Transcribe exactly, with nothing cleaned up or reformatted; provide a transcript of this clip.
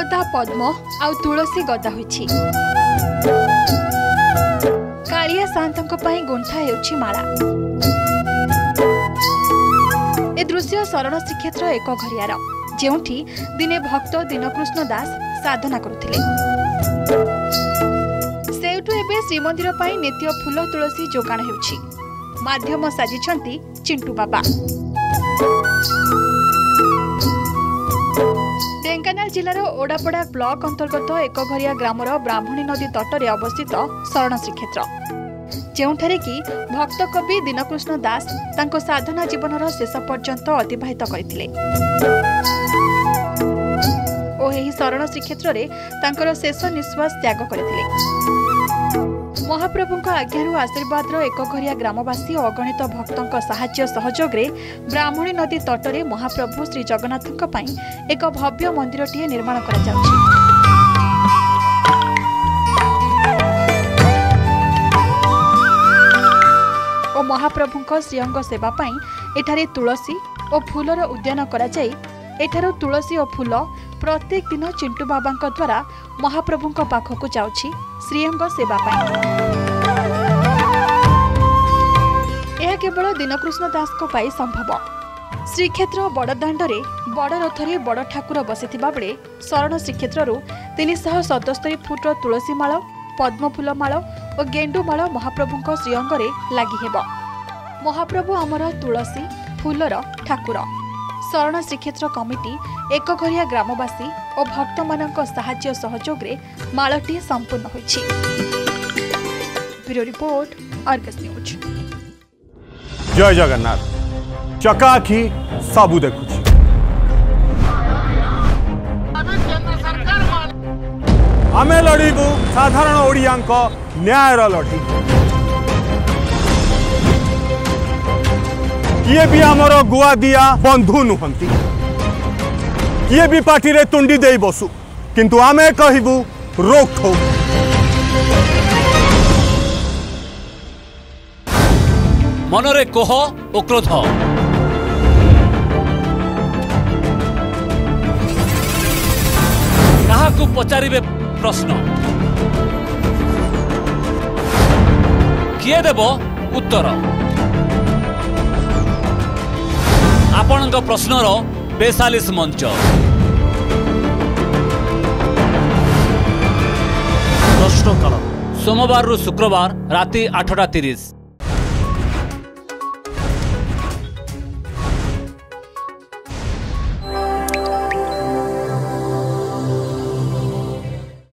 गदा पद्म आउ तुलसी गदा होइछि। कालिया शांतक पई गुंठा हेउछि माला। ए दृश्य शरण श्रीक्षेत्र एक घरियार जेउठी दिने भक्त दीनकृष्ण दास साधना करुथिले। सेउठु एबे श्रीमंदिर पई नित्य फूल तुलसी जोगाण हेउछि। माध्यम साजिछंती चिंटू बाबा। ढेंकानाल जिलार ओडापड़ा ब्लॉक अंतर्गत एक घरिया ग्रामर ब्राह्मणी नदी तटरे अवस्थित शरण श्रीक्षेत्र, जेउठारे कि भक्त कवि दीनकृष्ण दास तांको साधना जीवनर शेष पर्यंत अतिबाहित करथिले ओ एही शरण श्रीक्षेत्र रे तांकर शेष निश्वास त्याग करथिले। महाप्रभुଙ୍କ आज्ञारू आशीर्वाद एक घरिया ग्रामवासी और अगणित भक्तों साहाय्य सहयोग रे ब्राह्मणी नदी तटरे महाप्रभु श्री जगन्नाथଙ୍କ ପାଇଁ एक भव्य मंदिरटीए निर्माण करा जाउछि। ओ महाप्रभुଙ୍କ श्रीअंग सेवा ପାଇଁ एठारे तुलसी और फूलर उद्यान करा जाई। एठारो तुलसी और फूल प्रत्येक दिन चिंटू बाबा द्वारा महाप्रभुଙ୍କ पाखकु जाउछि श्रीअंग सेवा पाई। यह केवल दीनकृष्ण दास को पाई संभव। श्रीक्षेत्र बड़दाण्डरे बड़ रथरे बड़ ठाकुर बसिथिबा बेले शरण श्रीक्षेत्ररू तीन सौ सतस्तरी फुट तुलसी माଳ, पद्म फूल माଳ और गेंडू माଳ महाप्रभुଙ୍କ श्रीअंगरे लागि हेब। महाप्रभु अमर तुलसी फूलर ठाकुर। शरण श्रीक्षेत्र कमिटी एक घरिया ग्रामवासी और भक्त मानक साहाय्य सहयोग रे माळटी संपूर्ण होइछि। Bureau report Argus news. जय जगन्नाथ। चकाखी सबू देखुछि। आमे लड़ीबू साधारण ओडियांक न्यायर लड़ी। किए भी आमर गुआ दिया बंधु नुहंती, किए भी पार्टी रे तुंडी दे बसु, किंतु आमे कहिबू रोक ठोक। मनरे कोह ओ क्रोध, काहाकू पचारिबे प्रश्न, किए देब उत्तर। आपणक प्रश्नर बेचालीस मंच। प्रश्नकाल सोमवार रु शुक्रवार राति आठटा तीस।